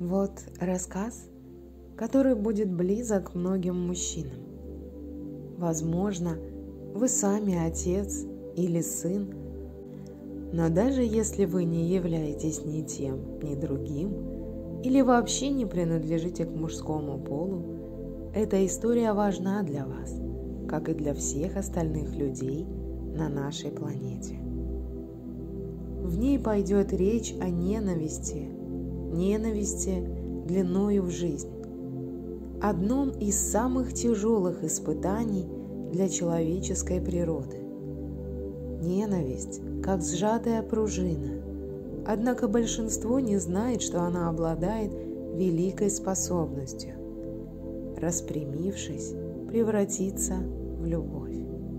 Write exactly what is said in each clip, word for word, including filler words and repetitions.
Вот рассказ, который будет близок многим мужчинам. Возможно, вы сами отец или сын, но даже если вы не являетесь ни тем, ни другим, или вообще не принадлежите к мужскому полу, эта история важна для вас, как и для всех остальных людей на нашей планете. В ней пойдет речь о ненависти, ненависти длиною в жизнь, одном из самых тяжелых испытаний для человеческой природы. Ненависть, как сжатая пружина, однако большинство не знает, что она обладает великой способностью, распрямившись, превратиться в любовь.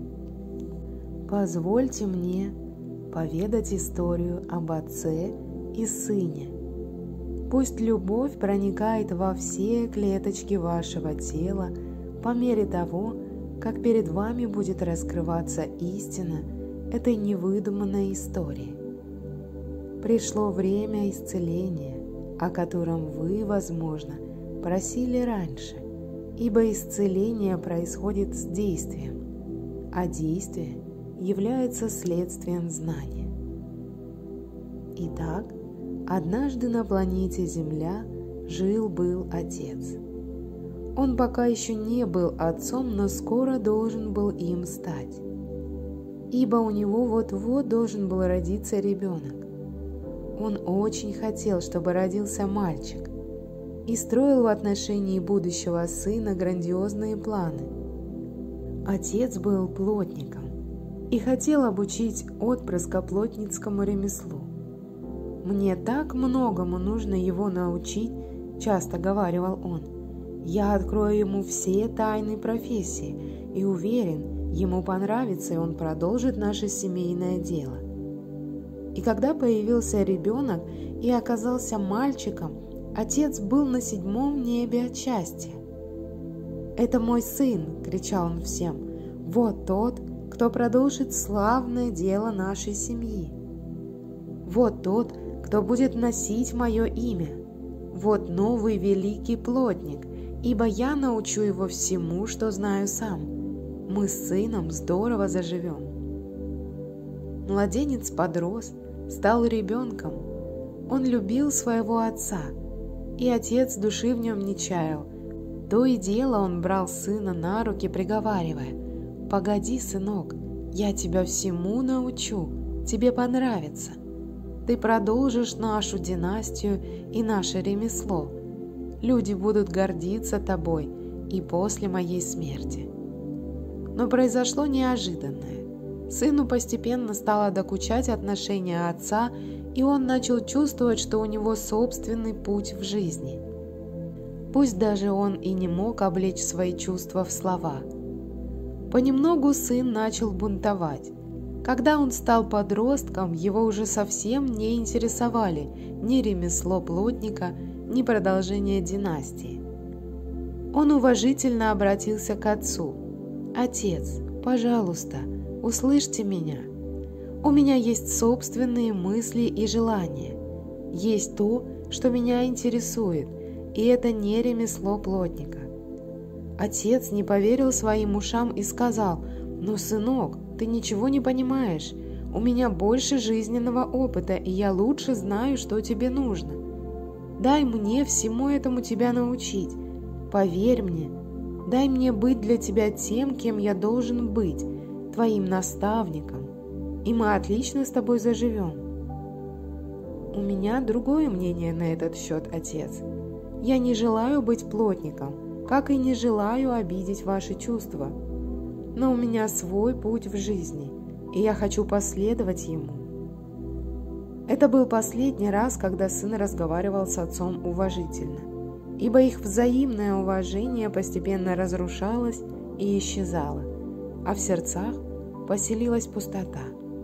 Позвольте мне поведать историю об отце и сыне. Пусть любовь проникает во все клеточки вашего тела по мере того, как перед вами будет раскрываться истина этой невыдуманной истории. Пришло время исцеления, о котором вы, возможно, просили раньше, ибо исцеление происходит с действием, а действие является следствием знания. Итак, однажды на планете Земля жил-был отец. Он пока еще не был отцом, но скоро должен был им стать, ибо у него вот-вот должен был родиться ребенок. Он очень хотел, чтобы родился мальчик, и строил в отношении будущего сына грандиозные планы. Отец был плотником и хотел обучить отпрыска плотницкому ремеслу. «Мне так многому нужно его научить», — часто говаривал он. «Я открою ему все тайны профессии и уверен, ему понравится, и он продолжит наше семейное дело». И когда появился ребенок и оказался мальчиком, отец был на седьмом небе от счастья. «Это мой сын!» — кричал он всем. «Вот тот, кто продолжит славное дело нашей семьи. Вот тот, кто будет носить мое имя. Вот новый великий плотник, ибо я научу его всему, что знаю сам. Мы с сыном здорово заживем». Младенец подрос, стал ребенком. Он любил своего отца, и отец души в нем не чаял. То и дело он брал сына на руки, приговаривая: «Погоди, сынок, я тебя всему научу, тебе понравится. Ты продолжишь нашу династию и наше ремесло. Люди будут гордиться тобой и после моей смерти». Но произошло неожиданное. Сыну постепенно стало докучать отношение отца, и он начал чувствовать, что у него собственный путь в жизни. Пусть даже он и не мог облечь свои чувства в слова. Понемногу сын начал бунтовать. Когда он стал подростком, его уже совсем не интересовали ни ремесло плотника, ни продолжение династии. Он уважительно обратился к отцу: «Отец, пожалуйста, услышьте меня. У меня есть собственные мысли и желания. Есть то, что меня интересует, и это не ремесло плотника». Отец не поверил своим ушам и сказал: «Но, сынок, ты ничего не понимаешь. У меня больше жизненного опыта, и я лучше знаю, что тебе нужно. Дай мне всему этому тебя научить. Поверь мне, дай мне быть для тебя тем, кем я должен быть, твоим наставником, и мы отлично с тобой заживем». «У меня другое мнение на этот счет, отец. Я не желаю быть плотником, как и не желаю обидеть ваши чувства. Но у меня свой путь в жизни, и я хочу последовать ему». Это был последний раз, когда сын разговаривал с отцом уважительно, ибо их взаимное уважение постепенно разрушалось и исчезало, а в сердцах поселилась пустота.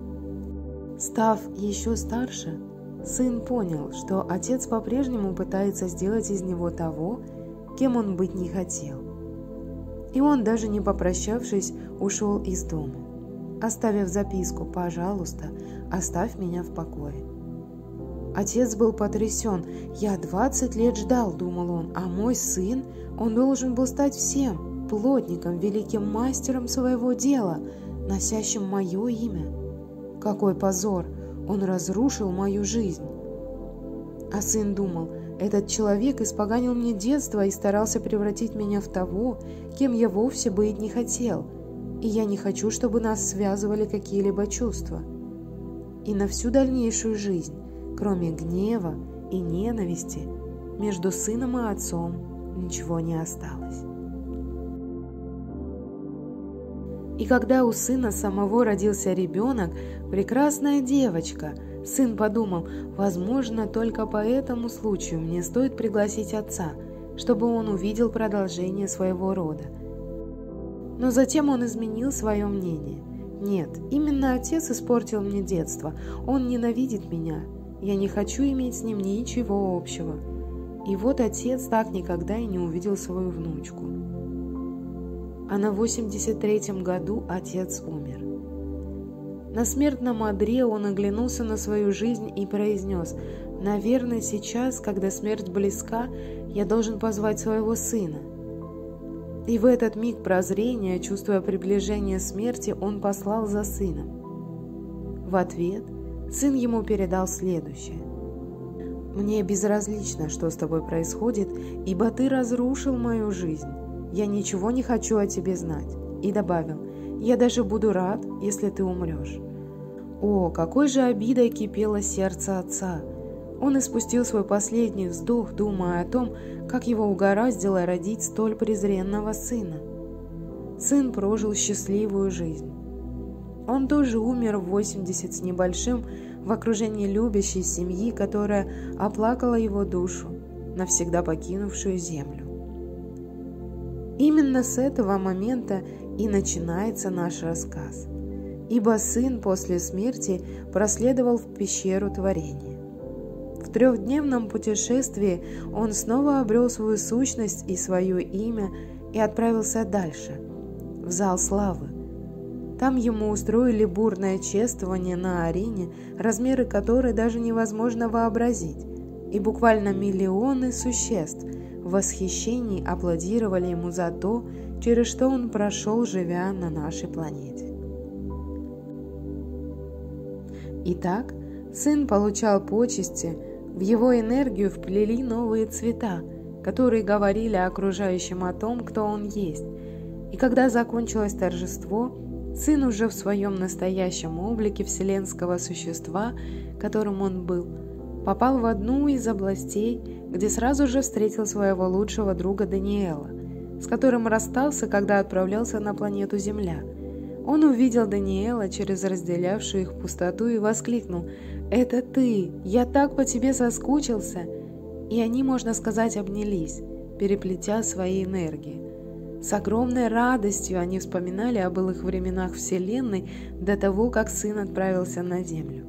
Став еще старше, сын понял, что отец по-прежнему пытается сделать из него того, кем он быть не хотел. И он, даже не попрощавшись, ушел из дома, оставив записку: «Пожалуйста, оставь меня в покое». Отец был потрясен. «Я двадцать лет ждал», — думал он, — «а мой сын, он должен был стать всем, плотником, великим мастером своего дела, носящим мое имя. Какой позор! Он разрушил мою жизнь». А сын думал: «Этот человек испоганил мне детство и старался превратить меня в того, кем я вовсе быть не хотел, и я не хочу, чтобы нас связывали какие-либо чувства». И на всю дальнейшую жизнь, кроме гнева и ненависти, между сыном и отцом ничего не осталось. И когда у сына самого родился ребенок, прекрасная девочка, сын подумал: возможно, только по этому случаю мне стоит пригласить отца, чтобы он увидел продолжение своего рода. Но затем он изменил свое мнение. «Нет, именно отец испортил мне детство, он ненавидит меня, я не хочу иметь с ним ничего общего». И вот отец так никогда и не увидел свою внучку. А на восемьдесят третьем году отец умер. На смертном одре он оглянулся на свою жизнь и произнес: «Наверное, сейчас, когда смерть близка, я должен позвать своего сына». И в этот миг прозрения, чувствуя приближение смерти, он послал за сыном. В ответ сын ему передал следующее: «Мне безразлично, что с тобой происходит, ибо ты разрушил мою жизнь. Я ничего не хочу о тебе знать». И добавил: «Я даже буду рад, если ты умрешь». О, какой же обидой кипело сердце отца! Он испустил свой последний вздох, думая о том, как его угораздило родить столь презренного сына. Сын прожил счастливую жизнь. Он тоже умер в восемьдесят с небольшим в окружении любящей семьи, которая оплакала его душу, навсегда покинувшую землю. Именно с этого момента и начинается наш рассказ, ибо сын после смерти проследовал в пещеру творения. В трехдневном путешествии он снова обрел свою сущность и свое имя и отправился дальше, в зал славы. Там ему устроили бурное чествование на арене, размеры которой даже невозможно вообразить, и буквально миллионы существ в восхищении аплодировали ему за то, через что он прошел, живя на нашей планете. Итак, сын получал почести, в его энергию вплели новые цвета, которые говорили окружающим о том, кто он есть. И когда закончилось торжество, сын уже в своем настоящем облике вселенского существа, которым он был, попал в одну из областей, где сразу же встретил своего лучшего друга Даниэла, с которым расстался, когда отправлялся на планету Земля. Он увидел Даниэла через разделявшую их пустоту и воскликнул: «Это ты! Я так по тебе соскучился!» И они, можно сказать, обнялись, переплетя свои энергии. С огромной радостью они вспоминали о былых временах Вселенной до того, как сын отправился на Землю.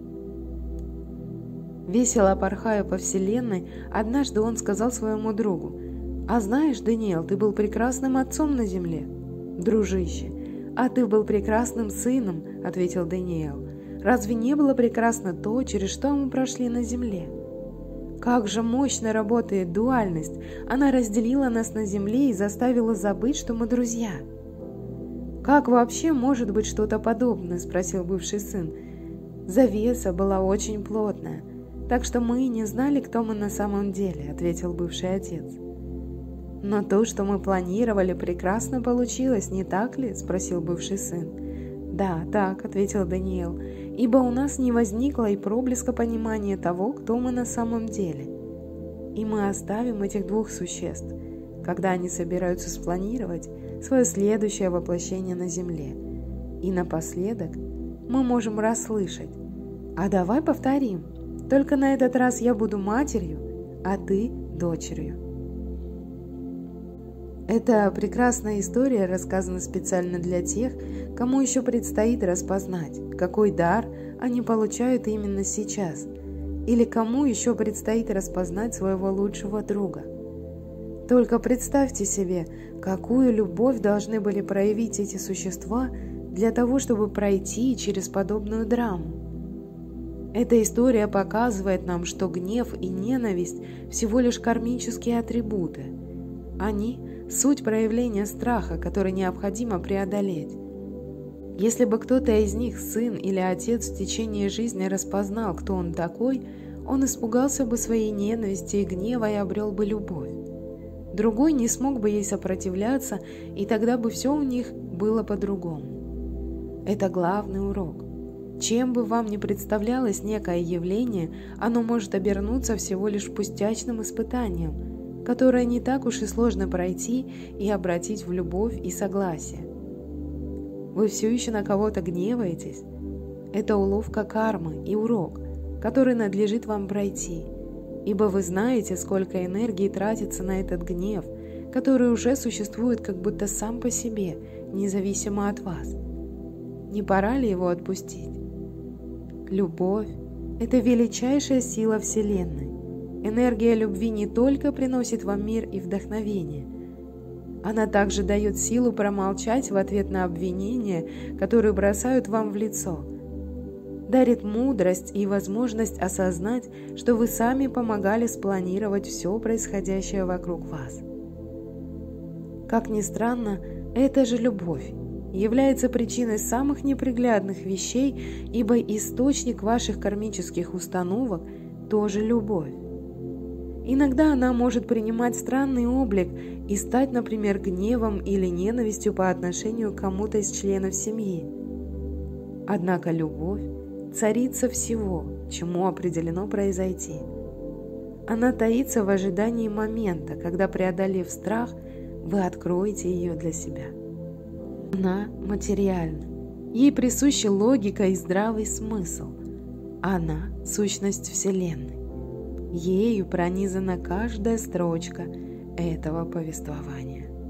Весело порхая по Вселенной, однажды он сказал своему другу: «А знаешь, Даниэл, ты был прекрасным отцом на Земле». «Дружище, а ты был прекрасным сыном», — ответил Даниэл. «Разве не было прекрасно то, через что мы прошли на Земле? Как же мощно работает дуальность! Она разделила нас на Земле и заставила забыть, что мы друзья». «Как вообще может быть что-то подобное?» — спросил бывший сын. «Завеса была очень плотная, так что мы и не знали, кто мы на самом деле», — ответил бывший отец. «Но то, что мы планировали, прекрасно получилось, не так ли?» — спросил бывший сын. «Да, так», — ответил Даниэл, — «ибо у нас не возникло и проблеска понимания того, кто мы на самом деле. И мы оставим этих двух существ, когда они собираются спланировать свое следующее воплощение на Земле. И напоследок мы можем расслышать: а давай повторим, только на этот раз я буду матерью, а ты дочерью». Эта прекрасная история рассказана специально для тех, кому еще предстоит распознать, какой дар они получают именно сейчас, или кому еще предстоит распознать своего лучшего друга. Только представьте себе, какую любовь должны были проявить эти существа для того, чтобы пройти через подобную драму. Эта история показывает нам, что гнев и ненависть всего лишь кармические атрибуты. Они – суть проявления страха, который необходимо преодолеть. Если бы кто-то из них, сын или отец, в течение жизни распознал, кто он такой, он испугался бы своей ненависти и гнева и обрел бы любовь. Другой не смог бы ей сопротивляться, и тогда бы все у них было по-другому. Это главный урок. Чем бы вам ни представлялось некое явление, оно может обернуться всего лишь пустячным испытанием, которое не так уж и сложно пройти и обратить в любовь и согласие. Вы все еще на кого-то гневаетесь? Это уловка кармы и урок, который надлежит вам пройти, ибо вы знаете, сколько энергии тратится на этот гнев, который уже существует как будто сам по себе, независимо от вас. Не пора ли его отпустить? Любовь – это величайшая сила Вселенной. Энергия любви не только приносит вам мир и вдохновение, она также дает силу промолчать в ответ на обвинения, которые бросают вам в лицо, дарит мудрость и возможность осознать, что вы сами помогали спланировать все происходящее вокруг вас. Как ни странно, эта же любовь является причиной самых неприглядных вещей, ибо источник ваших кармических установок тоже любовь. Иногда она может принимать странный облик и стать, например, гневом или ненавистью по отношению к кому-то из членов семьи. Однако любовь – царица всего, чему определено произойти. Она таится в ожидании момента, когда, преодолев страх, вы откроете ее для себя. Она материальна, ей присуща логика и здравый смысл. Она – сущность Вселенной. Ею пронизана каждая строчка этого повествования.